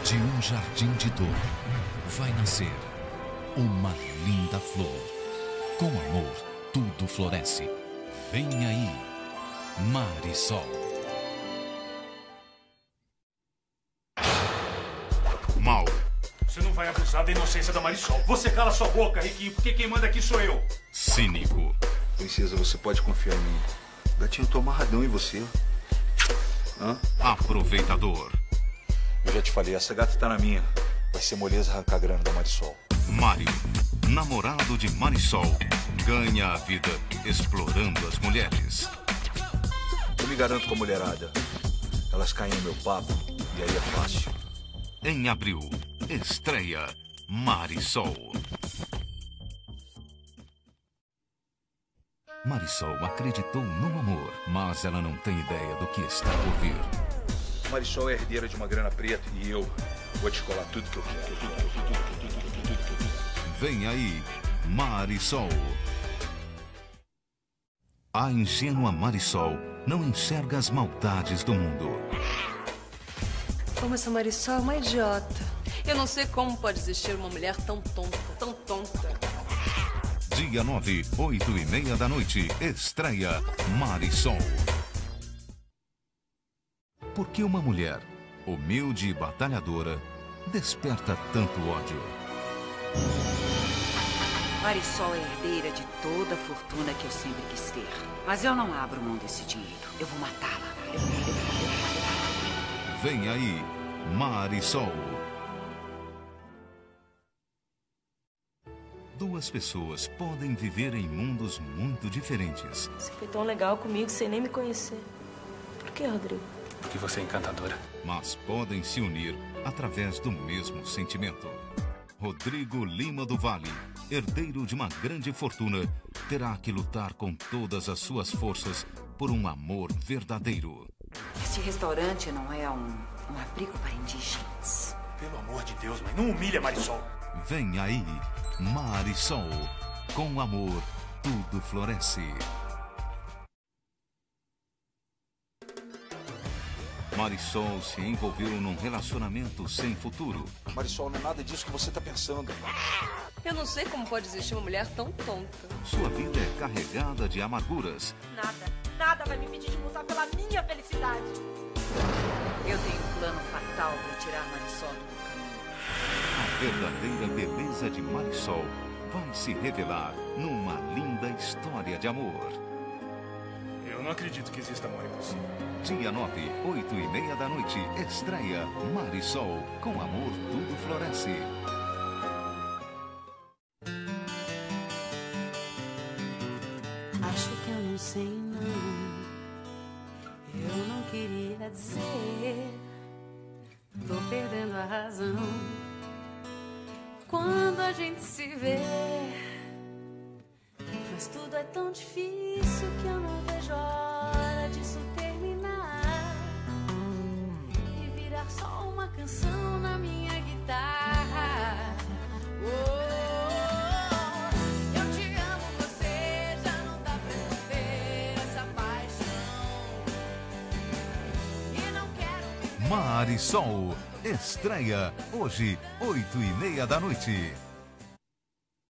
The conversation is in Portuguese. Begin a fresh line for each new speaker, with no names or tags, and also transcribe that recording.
De um jardim de dor vai nascer uma linda flor. Com amor, tudo floresce. Vem aí, Marisol.
Mal.
Você não vai abusar da inocência da Marisol. Você cala sua boca, Riquinho, porque quem manda aqui sou eu.
Cínico.
Princesa, você pode confiar em mim. O gatinho tô amarradão em você. Hã?
Aproveitador.
Eu já te falei, essa gata tá na minha. Vai ser moleza arrancar grana da Marisol.
Mário, namorado de Marisol, ganha a vida explorando as mulheres.
Eu me garanto com a mulherada. Elas caem no meu papo e aí é fácil.
Em abril, estreia Marisol. Marisol acreditou no amor, mas ela não tem ideia do que está por vir.
Marisol é herdeira de uma grana preta e eu vou descolar tudo que eu quero.
Vem aí, Marisol. A ingênua Marisol não enxerga as maldades do mundo.
Como essa Marisol é uma idiota. Eu não sei como pode existir uma mulher tão tonta, tão tonta.
Dia 9, 8h30 da noite, estreia Marisol. Por que uma mulher, humilde e batalhadora, desperta tanto ódio?
Marisol é herdeira de toda a fortuna que eu sempre quis ter. Mas eu não abro mão desse dinheiro. Eu vou matá-la.
Vem aí, Marisol. Duas pessoas podem viver em mundos muito diferentes.
Você foi tão legal comigo sem nem me conhecer. Por que, Rodrigo?
Porque você é encantadora.
Mas podem se unir através do mesmo sentimento. Rodrigo Lima do Vale, herdeiro de uma grande fortuna, terá que lutar com todas as suas forças por um amor verdadeiro.
Este restaurante não é um abrigo para indígenas.
Pelo amor de Deus, mãe, não humilha a Marisol.
Vem aí, Marisol. Com amor, tudo floresce. Marisol se envolveu num relacionamento sem futuro.
Marisol, não é nada disso que você tá pensando.
Eu não sei como pode existir uma mulher tão tonta.
Sua vida é carregada de amarguras.
Nada vai me impedir de lutar pela minha felicidade.
Eu tenho um plano fatal para tirar Marisol do meu caminho.
A verdadeira beleza de Marisol vai se revelar numa linda história de amor.
Eu não acredito que exista amor impossível.
Dia 9, 8h30 da noite, estreia Marisol. Com amor, tudo floresce.
Acho que eu não sei não. Eu não queria dizer. Tô perdendo a razão. Quando a gente se vê, mas tudo é tão difícil que eu não vejo a hora disso terminar e virar só uma canção na minha guitarra. Eu te amo, você já não dá pra esconder essa paixão e não quero.
Marisol, estreia hoje, 8h30 da noite.